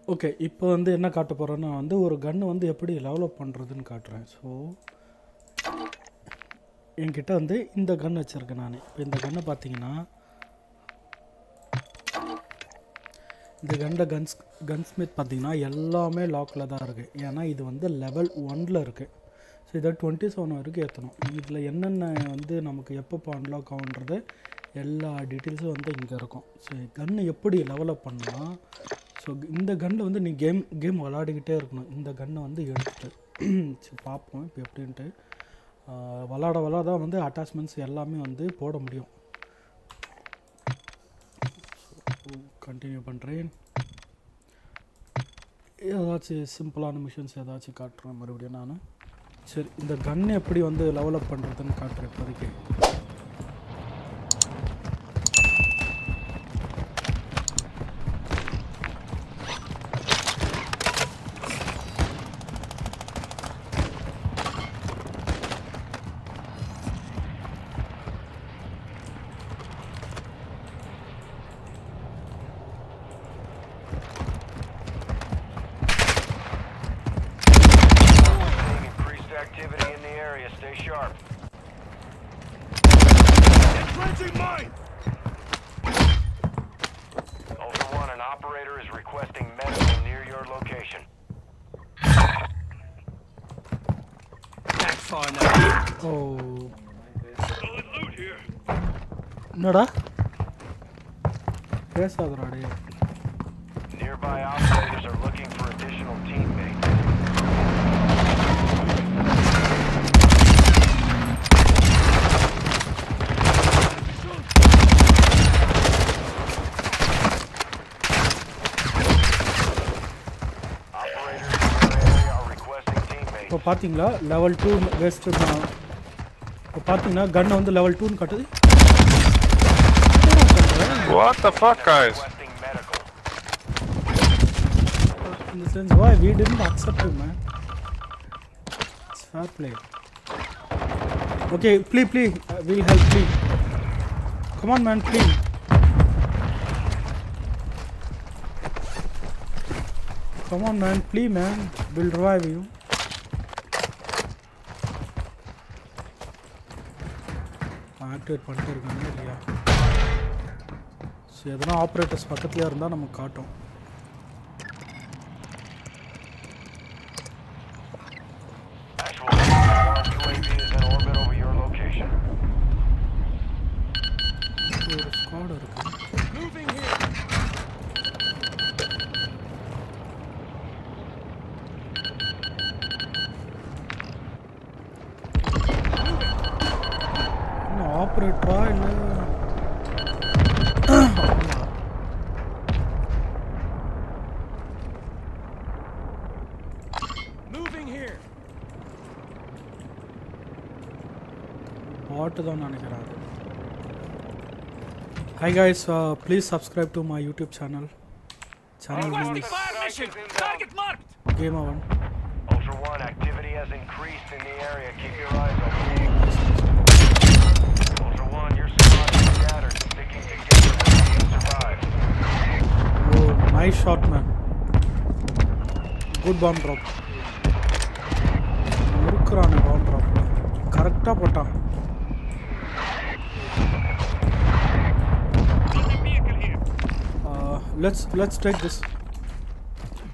Okay, இப்போ வந்து என்ன காட்ட போகிறேன்னா வந்து ஒரு கன்று வந்து எப்படி டெவலப் பண்ணுறதுன்னு காட்டுறேன். ஸோ என்கிட்ட வந்து இந்த கன் வச்சுருக்கேன் நான். இப்போ இந்த கன்னை பார்த்தீங்கன்னா இந்த கன்ஸ்மித் பார்த்தீங்கன்னா எல்லாமே லாக்கில் தான் இருக்குது. ஏன்னா இது வந்து லெவல் 1ல் இருக்குது. ஸோ இதை 27 வரைக்கும் ஏற்றணும். இதில் என்னென்ன வந்து நமக்கு எப்போ அன்லாக் ஆகுன்றது எல்லா டீட்டெயில்ஸும் வந்து இங்கே இருக்கும். ஸோ கன்று எப்படி டெவலப் பண்ணலாம். ஸோ இந்த கன்னில் வந்து நீ கேம் விளாடிக்கிட்டே இருக்கணும். இந்த கன்னை வந்து எடுத்துகிட்டு சரி பார்ப்போம் இப்போ எப்படின்ட்டு. விளாட வந்து அட்டாச்மெண்ட்ஸ் எல்லாமே வந்து போட முடியும். கண்டினியூ பண்ணுறேன். ஏதாச்சும் சிம்பிளான மிஷன்ஸ் ஏதாச்சும் காட்டுறேன் மறுபடியும் நான். சரி, இந்த கன் எப்படி வந்து டெவலப் பண்ணுறதுன்னு காட்டுறேன் இப்போதைக்கு. Activity in the area. Stay sharp. Entrenching mine! Ultra One, an operator is requesting medical near your location. Backfire now. Oh. Solid loot here. என்னடா பேசாதடா டேய். Nearby operators are looking for additional teammates. இப்போ பார்த்தீங்களா level 2 waste. இப்போ பார்த்தீங்கன்னா கன்னை வந்து level 2ன்னு காட்டுது. What the fuck, guys? In the sense, why we didn't accept him, man? It's fair play. Okay, please, we'll help, please. Come on, man, please. Come on, man, please, man. We'll revive you. Activate பண்ணிட்டு இருக்காங்க இல்லையா? So எதனா operators பக்கத்துலேயே இருந்தால் நமக்கு காட்டும். ஒரு squad இருக்கு. ஆப்ரேட்டரா இல்லை பாட்டு தான் நினைக்கிறாரு. Hi guys, please subscribe to my YouTube channel. Channel name is Game On. Ultra One, activity has increased in the area. Keep your eyes open. Ultra One, your squad is scattered. Sticking together will see you survive. Oh, nice shot, man. Good bomb drop. முறுக்குறானே bomb drop. கரெக்டாக போட்டான். Let's take this.